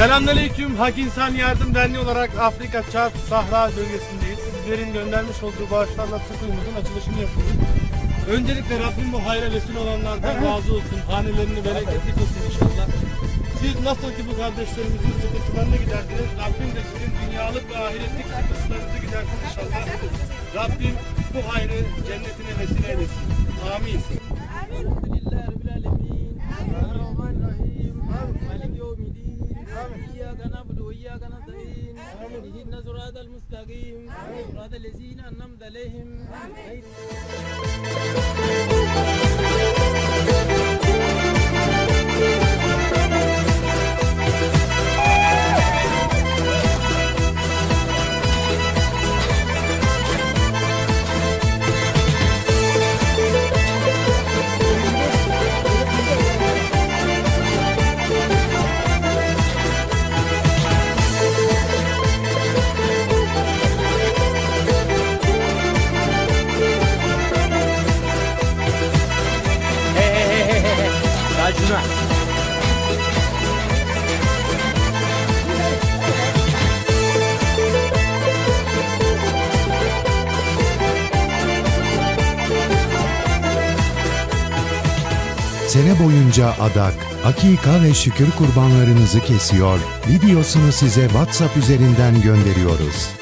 Selamünaleyküm. Hak İnsan Yardım Derneği olarak Afrika Çad Sahra bölgesindeyiz. Sizlerin göndermiş olduğu bağışlarla su kuyumuzun açılışını yapıyoruz. Öncelikle Rabbim bu hayra vesile olanlardan razı olsun. Hanelerini bereketli kılsın inşallah. Siz nasıl ki bu kardeşlerimizin sıkıntılarını giderdiniz, Rabbim de sizin dünyalık ve ahiretlik sıkıntılarınızı gidersin inşallah. Rabbim bu hayrı cennetine vesile eylesin. Amin. Elhamdülillahi Rabbil alemin. Rahmanirrahim. Malik yevmiddin. İyyâke na'budu ve iyyâke nestaîn. İhdina sıratal mustakîm. Sıratal lezîne en'amte aleyhim. Acuna. Sene boyunca adak, akika ve şükür kurbanlarınızı kesiyor, videosunu size WhatsApp üzerinden gönderiyoruz.